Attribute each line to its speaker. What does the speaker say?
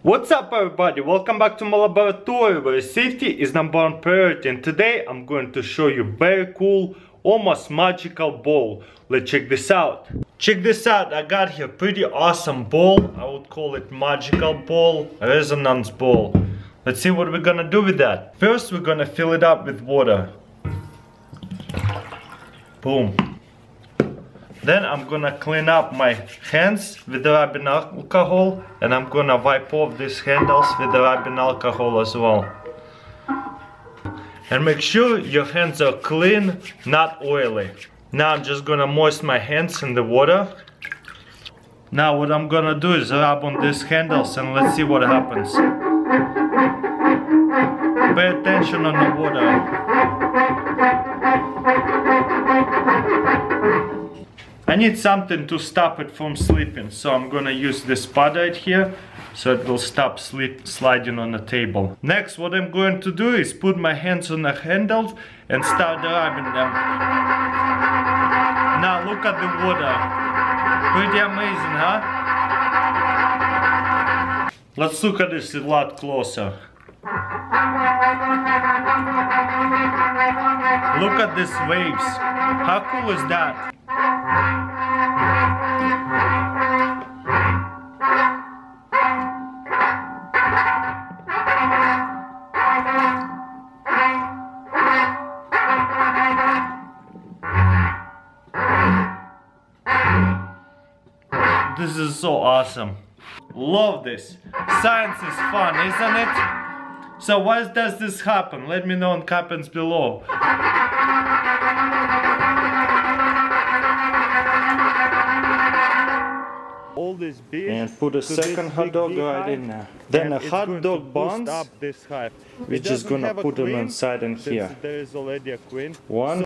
Speaker 1: What's up everybody, welcome back to my laboratory where safety is #1 priority, and today I'm going to show you very cool, almost magical ball. Let's check this out. Check this out, I got here pretty awesome ball. I would call it magical ball, resonance ball. Let's see what we're gonna do with that. First we're gonna fill it up with water. Boom. Then I'm gonna clean up my hands with the rubbing alcohol, and I'm gonna wipe off these handles with the rubbing alcohol as well. And make sure your hands are clean, not oily. Now I'm just gonna moisten my hands in the water. Now what I'm gonna do is rub on these handles and let's see what happens. Pay attention on the water. I need something to stop it from slipping, so I'm gonna use this pad right here so it will stop sliding on the table. Next, what I'm going to do is put my hands on the handles and start rubbing them. Now look at the water. Pretty amazing, huh? Let's look at this a lot closer. Look at these waves. How cool is that? This is so awesome. Love this. Science is fun, isn't it? So why does this happen? Let me know in comments below.
Speaker 2: All this beef
Speaker 1: And put a second hot dog right in there. Then a hot dog buns,
Speaker 2: up this hive.
Speaker 1: we're just gonna put them inside in here.
Speaker 2: There is already a queen.
Speaker 1: One.